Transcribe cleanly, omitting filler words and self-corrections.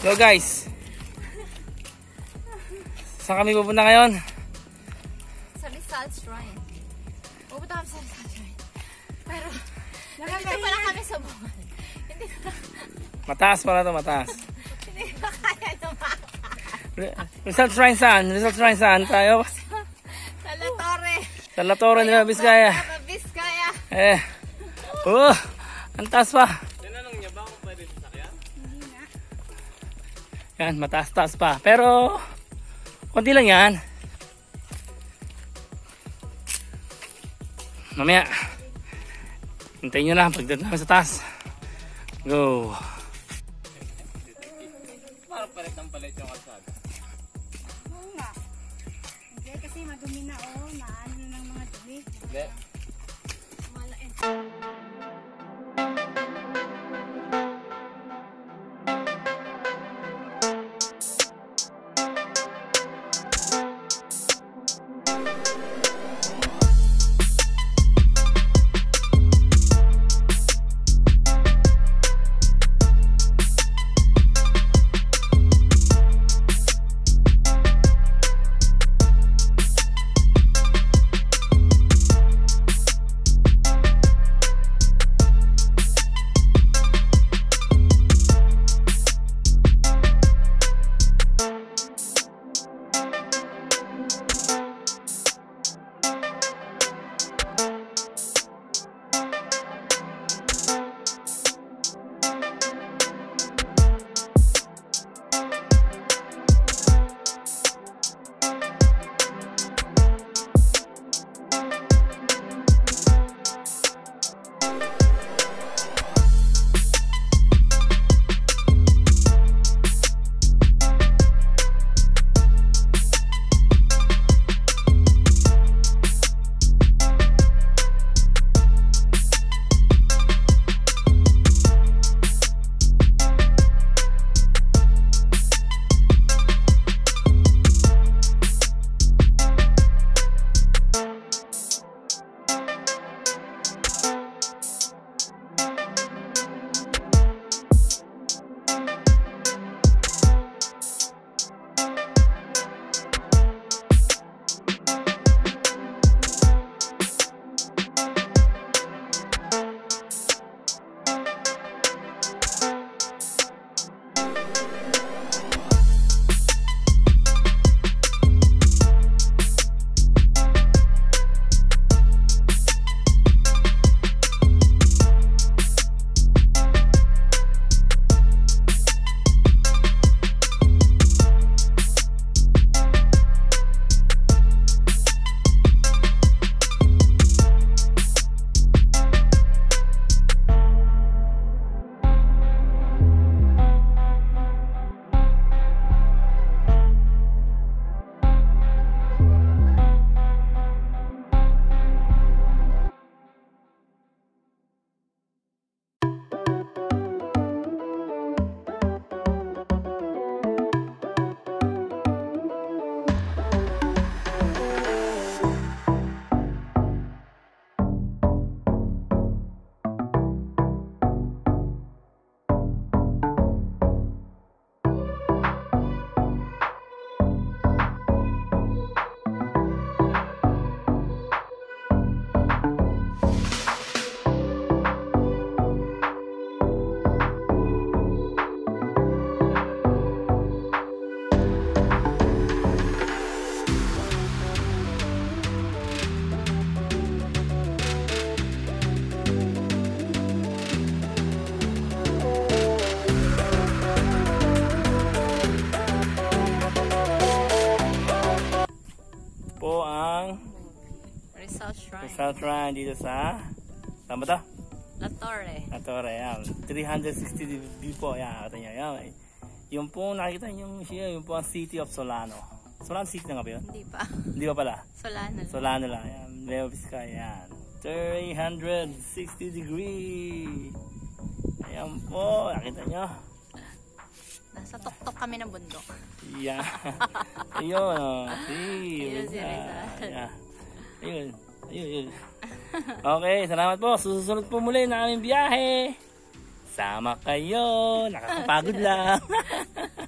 So guys, saan kami pupunta ngayon? Sa Rizal Shrine. Pupunta kami sa Rizal Shrine. Pero, nandito pala kami sa bukal. Hindi ko na... Mataas pala to, mataas. Hindi ko kaya tumakak. Rizal Shrine saan? Rizal Shrine saan tayo? Sa La Torre. Sa La Torre de Vizcaya. Sa Vizcaya. Ang taas pa. Tinanong niya ba kung pwede sasakyan? Hindi nga. Yan, mataas-taas pa. Pero, konti lang yan. Mamaya, hintayin nyo lang pagdating namin sa taas. Go! Parang palit ng palit yung kalsada. Oo nga. Hindi kasi madumi na naano ng mga dumi. Hindi. Malain. Rizal Shrine dito sa saan ba to? La Torre. La Torre, yan. 360 view po, yan. Kata niya, yan. Yung po nakikita niyo yung po ang City of Solano. Solano City na nga ba yun? Hindi pa. Hindi pa pala? Solano lang. Solano lang, yan. Nueva Vizcaya, yan. 360 degree. Ayan po, nakita niyo. Nasa tuktok kami ng bundok. Yeah. Ayun, oh. Ayun si Rizal. Yeah. Ayun. Okay, salamat po. Susunod po muli na aming biyahe Sama kayo. Nakakapagod lang.